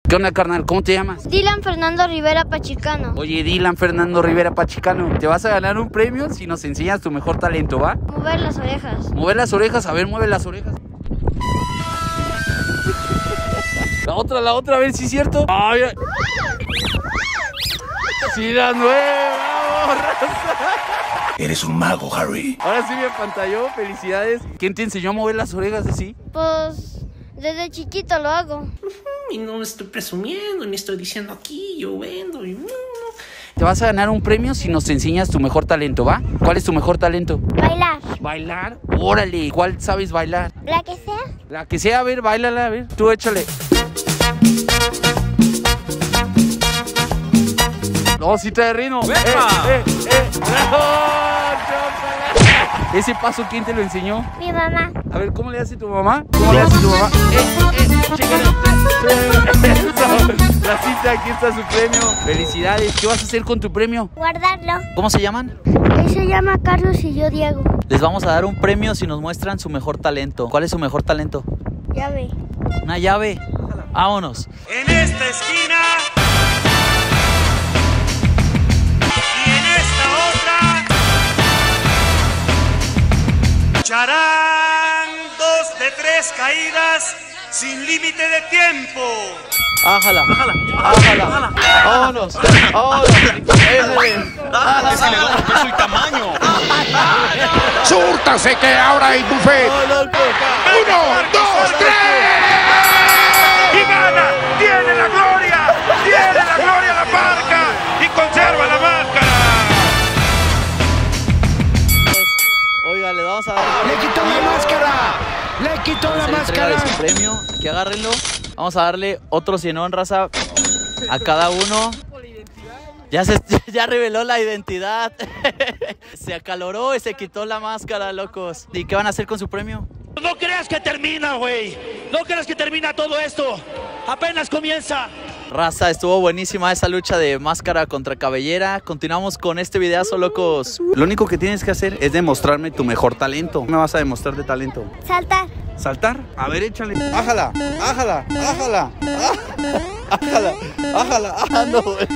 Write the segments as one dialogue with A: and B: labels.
A: ¿Qué onda, carnal? ¿Cómo te llamas?
B: Dylan Fernando Rivera Pachicano.
A: Oye, Dylan Fernando Rivera Pachicano, te vas a ganar un premio si nos enseñas tu mejor talento, ¿va?
B: Mover las orejas.
A: Mover las orejas, a ver, mueve las orejas. La otra, a ver si es cierto. Ay, ay. Sí, la nueva, vamos, raza.
C: Eres un mago, Harry.
A: Ahora sí me apantalló, felicidades. ¿Quién te enseñó a mover las orejas así?
B: Pues desde chiquito lo hago.
D: Y no estoy presumiendo, ni estoy diciendo aquí, yo vendo.
A: Te vas a ganar un premio si nos enseñas tu mejor talento, ¿va? ¿Cuál es tu mejor talento?
B: Bailar.
A: ¿Bailar? Órale, ¿cuál sabes bailar?
B: La que sea.
A: La que sea, a ver, báilala, a ver. Tú échale. No, sí te rino. ¡Bravo! ¿Ese paso quién te lo enseñó?
B: Mi mamá.
A: A ver, ¿cómo le hace tu mamá? ¿Cómo le hace tu mamá? La cita, aquí está su premio. Felicidades. ¿Qué vas a hacer con tu premio?
B: Guardarlo.
A: ¿Cómo se llaman?
B: Él se llama Carlos y yo Diego.
A: Les vamos a dar un premio si nos muestran su mejor talento. ¿Cuál es su mejor talento?
B: Llave.
A: Una llave. Vámonos.
E: En esta esquina y en esta otra lucharán 2 de 3 caídas sin límite de tiempo.
A: Ájala. Vámonos.
C: ¡Es el tamaño! ¡Súrtase que ahora hay buffet! ¡1, 2, 3!
E: Y gana, tiene la gloria la marca y conserva la máscara.
A: Oiga, le vamos a dar.
C: ¡Le quitó la máscara! ¡Le quitó la máscara!
A: De su premio, aquí agárrenlo. Vamos a darle otro 100, raza, a cada uno. Ya reveló la identidad. Se acaloró y se quitó la máscara, locos. ¿Y qué van a hacer con su premio?
E: No creas que termina, güey. No creas que termina todo esto. Apenas comienza.
A: Raza, estuvo buenísima esa lucha de máscara contra cabellera. Continuamos con este videazo, locos. Lo único que tienes que hacer es demostrarme tu mejor talento. ¿Qué me vas a demostrar de talento?
B: Saltar.
A: ¿Saltar? A ver, échale. Ájala. Ah, no, güey.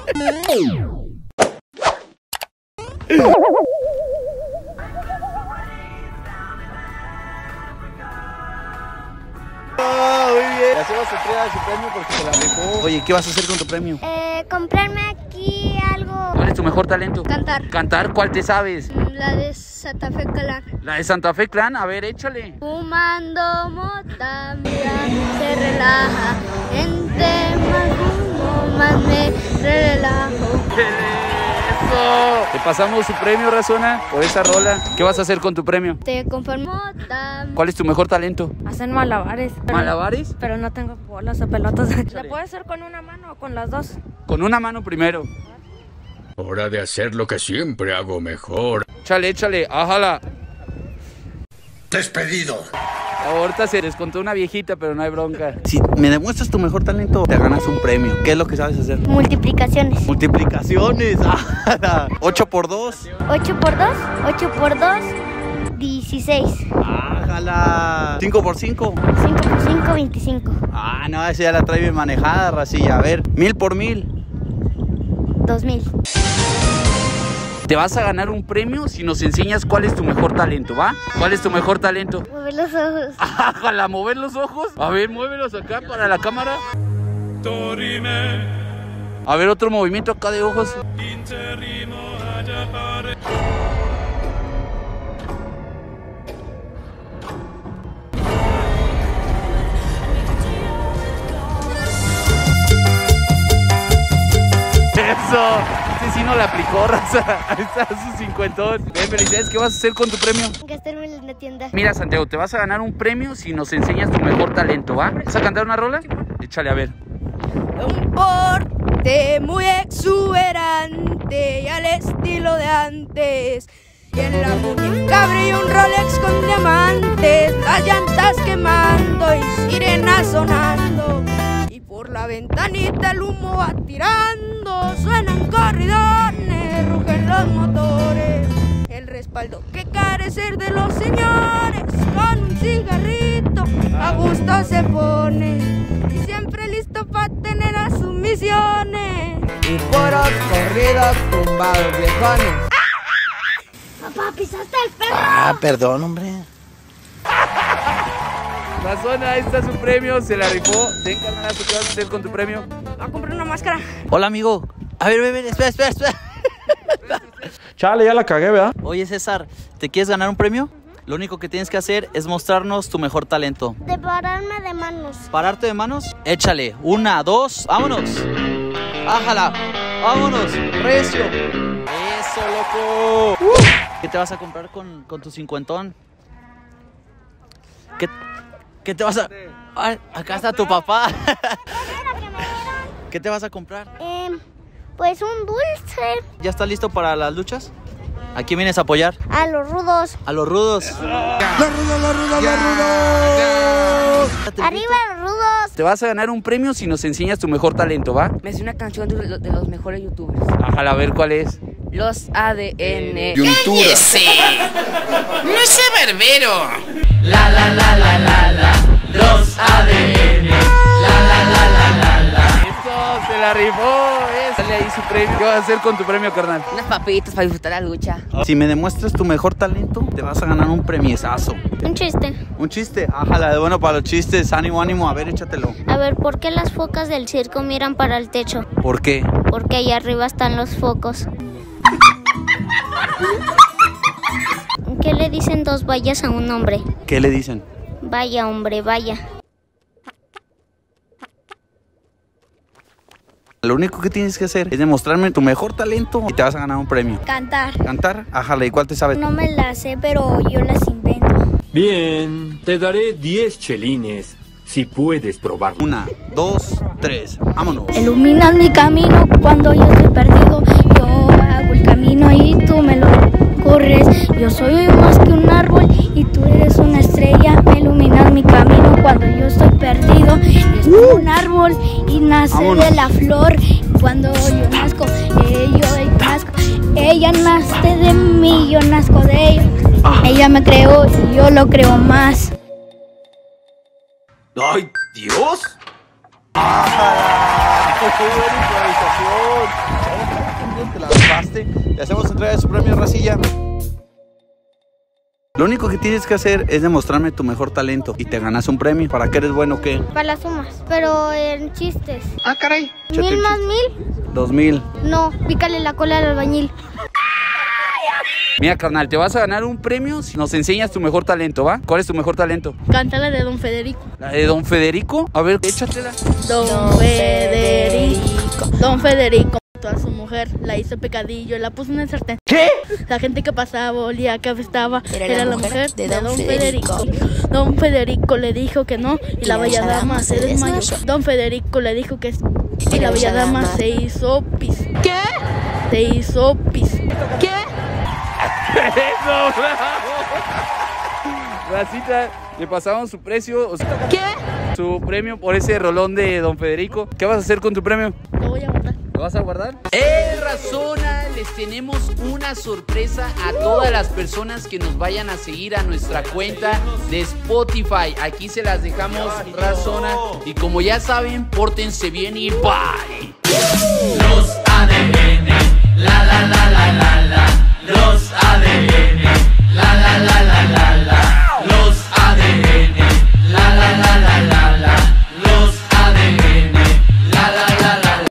A: Muy bien. Le hacemos entrega de su premio porque se la rifó. Oye, ¿qué vas a hacer con tu premio?
B: Comprarme aquí algo.
A: ¿Cuál es tu mejor talento?
B: Cantar.
A: ¿Cantar? ¿Cuál te sabes?
B: La de Santa Fe Clan.
A: La de Santa Fe Clan. A ver, échale.
B: Fumando mota, mira, se relaja. Entre más humo, más me relajo.
A: ¡Eso! Te pasamos su premio, Razona, por esa rola. ¿Qué vas a hacer con tu premio?
B: Te conformo. Mota.
A: ¿Cuál es tu mejor talento?
F: Hacen malabares.
A: ¿Malabares?
F: Pero no tengo bolas o pelotas. ¿La puedes hacer con una mano o con las dos?
A: Con una mano primero.
C: Hora de hacer lo que siempre hago mejor.
A: Échale, ájala.
C: Despedido.
A: Ahorita se descontó una viejita, pero no hay bronca. Si me demuestras tu mejor talento, te ganas un premio. ¿Qué es lo que sabes hacer?
B: Multiplicaciones.
A: Multiplicaciones. 8 por 2.
B: 8 por 2. 8 por 2. 16.
A: Ájala. 5 por 5.
B: 5 por 5, 25.
A: Ah, no, esa ya la trae bien manejada, racilla. A ver, 1000 por 1000.
B: 2000.
A: Te vas a ganar un premio si nos enseñas cuál es tu mejor talento, ¿va? ¿Cuál es tu mejor talento?
B: Mover los ojos.
A: Ájala, mover los ojos. A ver, muévelos acá para la cámara. A ver, otro movimiento acá de ojos. Eso. Sí no la aplicó, raza. Ahí está su 50. Bien, felicidades. ¿Qué vas a hacer con tu premio?
B: Gastarme en la tienda.
A: Mira, Santiago, te vas a ganar un premio si nos enseñas tu mejor talento, ¿va? ¿Vas a cantar una rola? Échale, a ver.
F: Un porte muy exuberante y al estilo de antes. Y en la muñeca brilla un Rolex con diamantes, las llantas quemando y sirenas sonando. Y por la ventanita el humo va tirando, suenan corridones, rugen los motores. El respaldo que carecer de los señores, con un cigarrito a gusto se pone y siempre listo para y puros corridos tumbados, viejones.
B: Papá, pisaste el perro.
C: Ah, perdón, hombre.
G: Razona, ahí está su premio, se la rifó. Ten, carnalazo, ¿qué vas a hacer con tu premio?
F: Voy a comprar una máscara.
A: Hola, amigo. A ver, espera.
G: Chale, ya la cagué, ¿verdad?
A: Oye, César, ¿te quieres ganar un premio? Lo único que tienes que hacer es mostrarnos tu mejor talento.
B: De pararme de manos.
A: ¿Pararte de manos? Échale. 1, 2, vámonos. Ájala. Vámonos. Recio. Eso, loco. ¿Qué te vas a comprar con tu cincuentón? ¿Qué te vas a...? Ay, acá está tu papá. ¿Qué te vas a comprar?
B: Pues un dulce.
A: ¿Ya estás listo para las luchas? ¿A quién vienes a apoyar?
B: A los rudos.
A: A los rudos.
B: Arriba los rudos.
G: Te vas a ganar un premio si nos enseñas tu mejor talento, ¿va?
F: Me hace una canción de los mejores youtubers.
G: Ájala, a ver cuál es.
F: Los ADN.
D: ¡Cállese! ¡No es verbero!
A: Los ADN.
G: Eso, se la rifó. Dale ahí su premio. ¿Qué vas a hacer con tu premio, carnal?
F: Unas papitas para disfrutar la lucha.
A: Si me demuestras tu mejor talento, te vas a ganar un premiesazo.
B: Un chiste.
A: ¿Un chiste? Ájala, de bueno para los chistes. Ánimo, a ver, échatelo.
B: A ver, ¿por qué las focas del circo miran para el techo?
A: ¿Por qué?
B: Porque allá arriba están los focos. ¿Qué le dicen dos vallas a un hombre?
A: ¿Qué le dicen?
B: Vaya, hombre, vaya.
A: Lo único que tienes que hacer es demostrarme tu mejor talento y te vas a ganar un premio.
B: Cantar.
A: ¿Cantar? Ájala, ¿y cuál te sabes?
B: No me las sé, pero yo las invento.
H: Bien, te daré 10 chelines si puedes probarlo.
A: 1, 2, 3, vámonos.
B: Iluminas mi camino cuando yo estoy perdido. Yo hago el camino y tú me lo corres. Yo soy más que un árbol y tú eres una estrella. Me iluminas mi camino cuando yo estoy perdido. Es como un árbol y nace
A: Vámonos.
B: de la flor. Cuando yo nazco, yo nazco. Ella nace de mí, yo nazco de ella. Ella me creó y yo lo creo más.
G: ¡Ay, Dios!
A: ¡Qué buena improvisación! Te la rifaste. Le hacemos entrega de su premio, racilla. Lo único que tienes que hacer es demostrarme tu mejor talento y te ganas un premio. ¿Para qué eres bueno o qué?
B: Para las sumas, pero en chistes.
C: Ah, caray.
A: Échate
B: 1000
A: un
B: más
A: chiste.
B: 1000.
A: 2000.
B: No, pícale la cola al albañil.
G: Mira, carnal, te vas a ganar un premio si nos enseñas tu mejor talento, ¿va? ¿Cuál es tu mejor talento?
I: Canta la de Don Federico.
G: ¿La de Don Federico? A ver, échatela.
I: Don Federico mató a su mujer, la hizo pecadillo, la puso en el sartén.
G: ¿Qué?
I: La gente que pasaba, olía, que apestaba, era la mujer de Don Federico. Don Federico le dijo que no y la bella dama se desmayó. Don Federico le dijo que sí y la bella dama se hizo pis. ¿Qué? Se hizo pis. ¿Qué?
G: ¡Eso, bravo! Racita, le pasamos su precio, o sea,
I: ¿Qué?
G: su premio por ese rolón de Don Federico. ¿Qué vas a hacer con tu premio?
I: Lo voy a guardar.
G: ¿Lo vas a guardar?
J: Razona, les tenemos una sorpresa a todas las personas que nos vayan a seguir a nuestra cuenta de Spotify. Aquí se las dejamos, Razona. Y como ya saben, pórtense bien y bye. Los ADN, la la la la la.